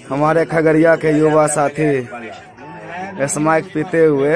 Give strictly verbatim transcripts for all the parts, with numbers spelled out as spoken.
हमारे खगड़िया के युवा साथी स्मैक पीते हुए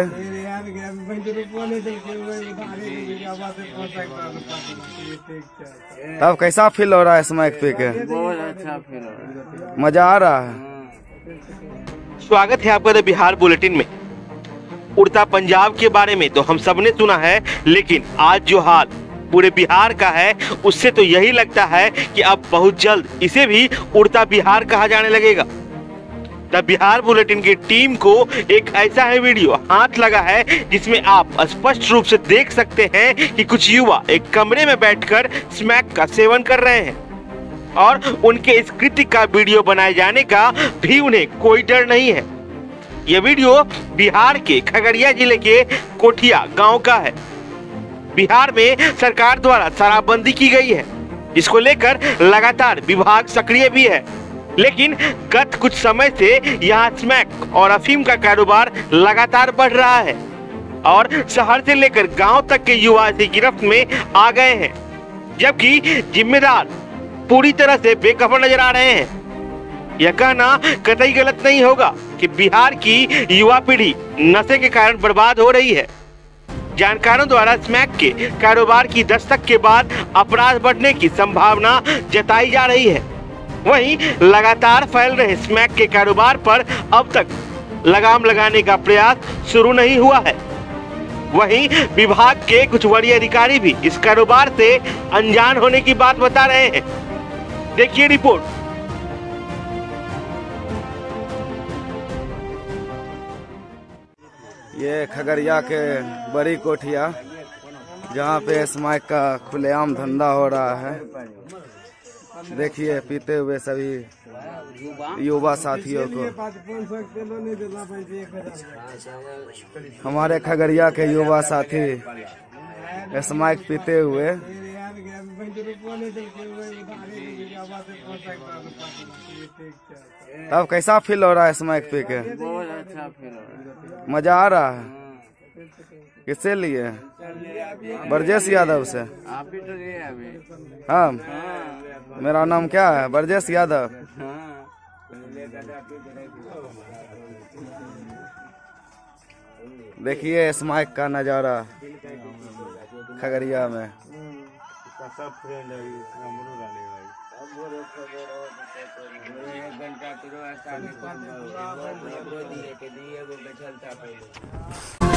तब कैसा फील हो रहा है स्मैक पी के? बहुत अच्छा फील हो रहा है, मजा आ रहा है। स्वागत है आपका द बिहार बुलेटिन में। उड़ता पंजाब के बारे में तो हम सबने सुना है, लेकिन आज जो हाल पूरे बिहार का है उससे तो यही लगता है कि अब बहुत जल्द इसे भी उड़ता बिहार कहा जाने लगेगा। द बिहार बुलेटिन की टीम को एक ऐसा है वीडियो हाथ लगा है जिसमें आप स्पष्ट रूप से देख सकते हैं कि कुछ युवा एक कमरे में बैठकर स्मैक का सेवन कर रहे हैं और उनके इस कृत्य का वीडियो बनाए जाने का भी उन्हें कोई डर नहीं है। यह वीडियो बिहार के खगड़िया जिले के कोठिया गांव का है। बिहार में सरकार द्वारा शराबबंदी की गई है, जिसको लेकर लगातार विभाग सक्रिय भी है, लेकिन गत कुछ समय से यहाँ स्मैक और अफीम का कारोबार लगातार बढ़ रहा है और शहर से लेकर गांव तक के युवा इस गिरफ्त में आ गए हैं, जबकि जिम्मेदार पूरी तरह से बेखबर नजर आ रहे हैं। यह कहना कतई गलत नहीं होगा कि बिहार की युवा पीढ़ी नशे के कारण बर्बाद हो रही है। जानकारों द्वारा स्मैक के कारोबार की दस्तक के बाद अपराध बढ़ने की संभावना जताई जा रही है। वहीं लगातार फैल रहे स्मैक के कारोबार पर अब तक लगाम लगाने का प्रयास शुरू नहीं हुआ है। वहीं विभाग के कुछ वरीय अधिकारी भी इस कारोबार से अनजान होने की बात बता रहे हैं। देखिए रिपोर्ट। ये खगड़िया के बड़ी कोठिया जहाँ पे स्मैक का खुलेआम धंधा हो रहा है। देखिए पीते हुए सभी युवा साथियों को। हमारे खगड़िया के युवा साथी स्मैक पीते हुए तब कैसा फील हो रहा है स्मैक पी के? बहुत अच्छा फील हो रहा है। मजा आ रहा है। किससे लिए? ब्रजेश यादव से। आप ही तो लिए अभी। हाँ, हाँ। मेरा नाम क्या है? ब्रजेश यादव। हाँ। देखिए स्मैक का नजारा खगड़िया में। सब फ्रेंड है, हमरो डाले भाई। एक घंटा तो ऐसा नहीं, वो दिए के दिए वो चलता पहले।